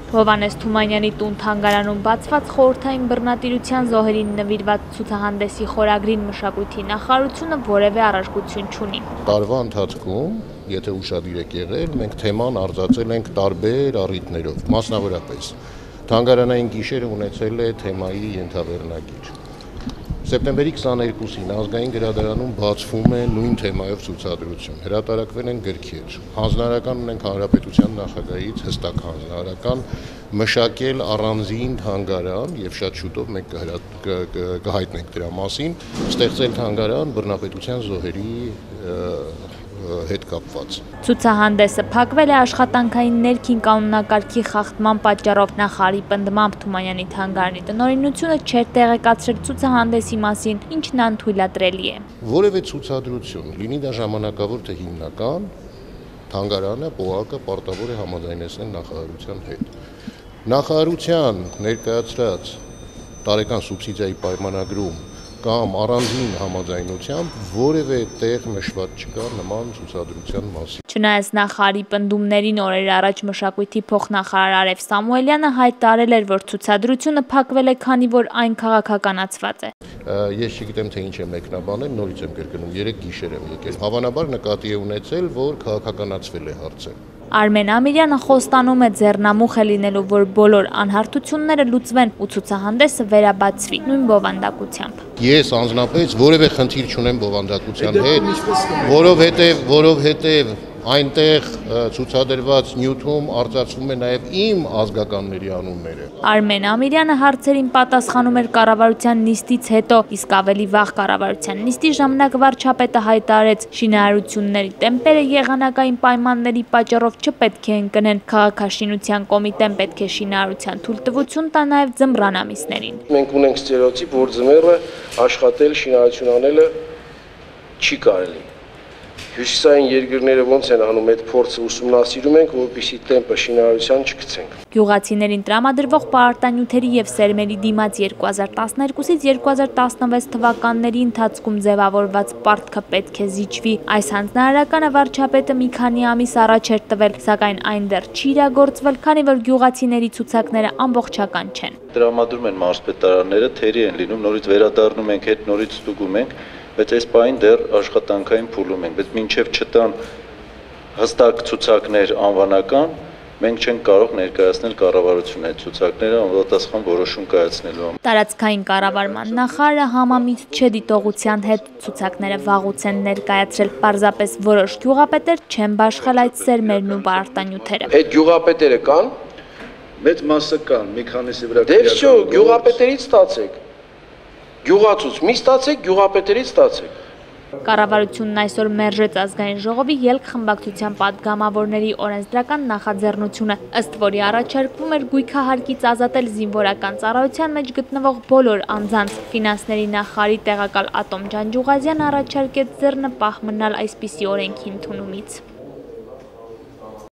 Հովանես Թումանյանի տուն-թանգարանում բացված խորհրդային բռնատիրության զոհերին նվիրված ցուցահանդեսի խորագրին մշակույթի նախարարությունը որևէ առարկություն չունի։ Տարվա ընթացքում, եթե ուշադիր եք եղել, մենք թեման արձակել ենք տարբեր առիթներով, մասնավորապես թանգարանային գիշերը ունեցել է թեմայի ենթավերնագիր։ Սեպտեմբերի 22-ին ազգային գրադարանում բացվում է նույն թեմայով ցուցադրություն, հրատարակվել են գրքեր, հանձնարարական ունենք հանրապետության նախագահից հստակ հանձնարարական մշակել առանձին թանգարան եւ շատ շուտով մենք կհայտնենք դրա մասին, ստեղծել թանգարան բռնապետության զոհերի հետ կապված։ Ցուցահանդեսը փակվել է աշխատանքային ներքին կանոնակարգի խախտման պատճառով նախարարի պնդմամբ Թումանյանի թանգարանի տնօրինությունը չէր տեղեկացրել ցուցահանդեսի մասին, ինչն անթույլատրելի է։ Որևէ ցուցադրություն, լինի դա ժամանակավոր թե հիմնական, թանգարանը, ՊՕԱԿ-ը պարտավոր է համաձայնեցնել նախարարության հետ։ Նախարարության ներկայացրած տարեկան սուբսիդիայի պայմանագրում կամ առանձին համաձայնությամբ որևէ տեղ նշված չկա նման ցուցադրության մասին։ Չնայած նախարարի պնդումներին օրեր առաջ մշակույթի փոխնախարար Արև Սամուելյանը հայտարարել էր, որ ցուցադրությունը փակվել է, քանի որ այն քաղաքականացված է։ Ես չգիտեմ, թե ինչ է մեկնաբանել, նորից եմ կրկնում, 3 գիշեր եմ եկել։ Հավանաբար նկատի է ունեցել, որ քաղաքականացվել է հարցը։ Արմեն Ամիրյանը խոստանում է ձեռնամուխ է լինելու, որ բոլոր անհարթությունները լուծվեն ու ցուցահանդեսը վերաբացվի նույն բովանդակությամբ։ Ես անձնապես որևէ խնդիր չունեմ բովանդակության հետ, որովհետև այնտեղ ցուցադրված նյութում արձակվում է նաև իմ ազգականների անունները։ Արմեն Ամիրյանը հարցերին պատասխանում էր կառավարության նիստից հետո, իսկ ավելի վաղ կառավարության նիստի ժամանակ վարչապետը հայտարարեց, շինարարությունների տեմպերը եղանակային պայմանների պատճառով չպետք է ընկնեն, քաղաքաշինության կոմիտեն պետք է շինարարության թույլտվություն տա նաև ձմռան ամիսներին։ Մենք ունենք ստերեոտիպ, որ ձմեռը աշխատել, շինարարություն անելը չի կարելի։ Հյուսիսային երկրները ոնց են անում այդ փորձը ուսումնասիրում ենք, որպեսզի տեմպը շինարարության չգցենք։ Գյուղացիներին տրամադրվող պարարտանյութերի եւ սերմերի դիմաց 2012-ից 2016 թվականների ընթացքում ձևավորված պարտքը պետք է զիջվի։ Այս հանձնարարականը վարչապետը մի քանի ամիս առաջ էր տվել, սակայն այն դեռ չի իրագործվել, քանի որ գյուղացիների ցուցակները ամբողջական չեն։ Տրամադրում են մարզպետարանները, թերի են լինում, նորից վերադառնում ենք, հետ նորից ստուգում ենք, բայց այս պահին դեռ աշխատանքային փուլում ենք, բայց մինչև չտան հստակ ցուցակներ անվանական, մենք չենք կարող ներկայացնել կառավարությունը այդ ցուցակները անվտանգ որոշում կայացնելու։ Տարածքային կառավարման նախարարը համամիտ չէ դիտողության հետ ցուցակները վաղուց են ներկայացրել, պարզապես որոշ գյուղապետեր չեն բաշխել այդ սերմերն ու պարարտանյութերը։ Այդ գյուղապետերը կան։ Մեծ մասը կան, մի քանիսի վրա։ Դե շո, գյուղապետերից ստացեք։ Գյուղացուց մի ստացեք, գյուղապետերից ստացեք։ Կառավարությունն այսօր մերժեց ազգային ժողովի ելք խմբակցության պատգամավորների օրենսդրական նախաձեռնությունը, ըստ որի առաջարկվում էր գույքահարկից ազատել զինվորական ծառայության մեջ գտնվող բոլոր անձանց։ Ֆինանսների նախարարի տեղակալ Ատոմ Ջանջուղազյանը առաջարկեց ձեռնպահ մնալ այսպիսի օրենքի ընդունումից։